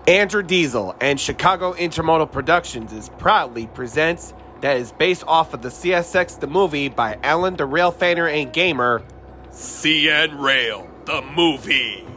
Andrew Diesel and Chicago Intermodal Productions is proudly presents that is based off of the CSX the Movie by Alan the Rail Fanner and Gamer, CN Rail the Movie.